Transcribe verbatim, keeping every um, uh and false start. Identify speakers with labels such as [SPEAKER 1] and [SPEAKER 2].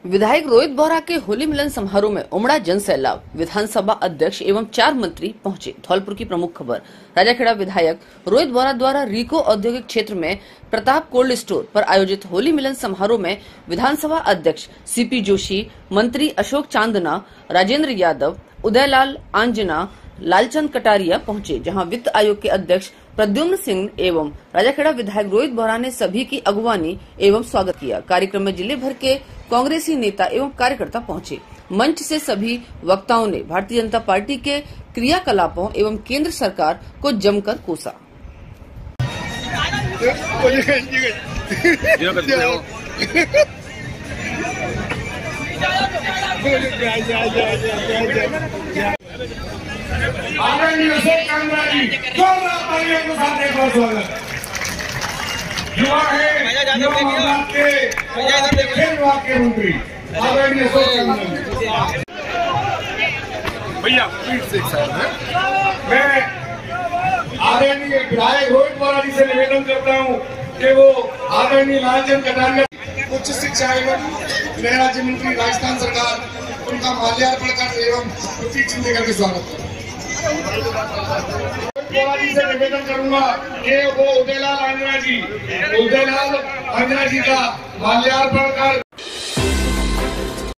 [SPEAKER 1] विधायक रोहित बोहरा के होली मिलन समारोह में उमड़ा जन सैलाब। विधानसभा अध्यक्ष एवं चार मंत्री पहुंचे। धौलपुर की प्रमुख खबर। राजाखेड़ा विधायक रोहित बोहरा द्वारा रीको औद्योगिक क्षेत्र में प्रताप कोल्ड स्टोर पर आयोजित होली मिलन समारोह में विधानसभा अध्यक्ष सीपी जोशी, मंत्री अशोक चांदना, राजेंद्र यादव, उदयलाल आंजना, लालचंद कटारिया पहुंचे, जहां वित्त आयोग के अध्यक्ष प्रद्युम्न सिंह एवं राजाखेड़ा विधायक रोहित बोहरा ने सभी की अगवानी एवं स्वागत किया। कार्यक्रम में जिले भर के कांग्रेसी नेता एवं कार्यकर्ता पहुंचे। मंच से सभी वक्ताओं ने भारतीय जनता पार्टी के क्रियाकलापों एवं केंद्र सरकार को जमकर कोसा।
[SPEAKER 2] आदरणीय अशोक चांदना जी, जोरदार तालियों के साथ एक बार स्वागत। युवा है, युवा विभाग के खेल विभाग के मंत्री आदरणीय अशोक चांदना जी। भैया प्लीज से एक साइड में मैं आदरणीय विधायक रोहित बोहरा जी से निवेदन करता हूँ कि वो आदरणीय लालचंद कटारिया उच्च शिक्षा एवं गृह राज्य मंत्री राजस्थान सरकार उनका माल्यार्पण कर एवं प्रतीक चिन्ह करके स्वागत करें। से निवेदन करूंगा कि वो उदयलाल आंजना जी उदयलाल आंजना जी का माल्यार्पण कर